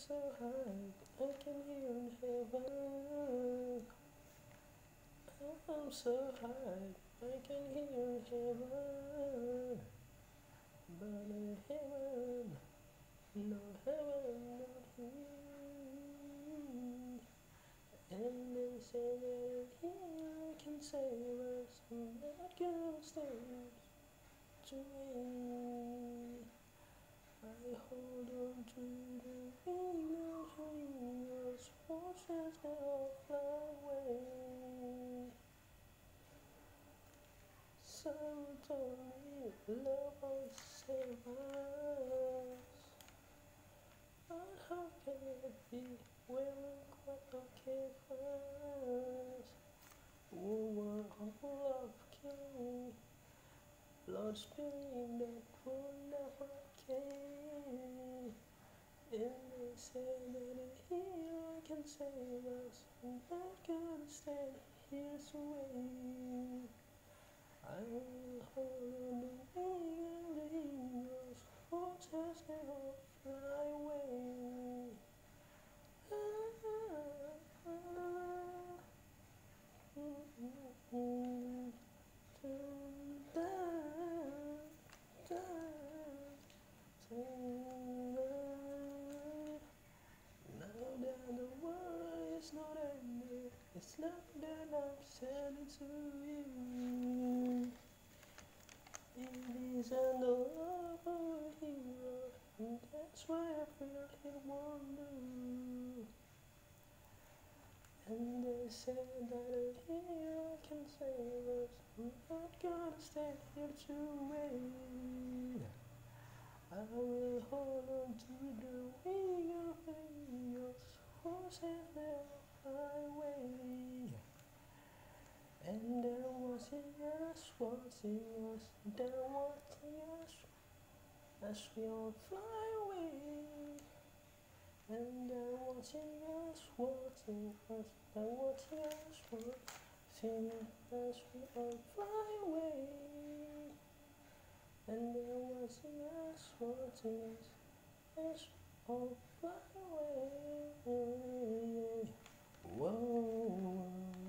so high, I can hear in heaven. I'm so high, I can hear in heaven. But in heaven, no heaven, not here. And they say that here can save us, and that can stay to me. I hold on to the wings, forces now fly away. Someone told me love will save us, but how can it be when we're quite okay first? We're all of killing, blood spilling that will never came. And they say that a hero can save us, and that could stand here's away. I will hold on the wing of the eagles, forces never fly away. Ah, ah, ah, now that the world is not ending, it's not that I'm sending to you. It isn't the love of a hero, and that's why I feel it won't do. And they say that a hero can save us, I'm not gonna stand here to wait. I will hold on to the wing of eagles, horses never fly away. And they're watching us, they're watching us as we all fly away. And they're watching us, they're watching us, watching as we all fly away. And they're watching us, as we all fly away. Whoa.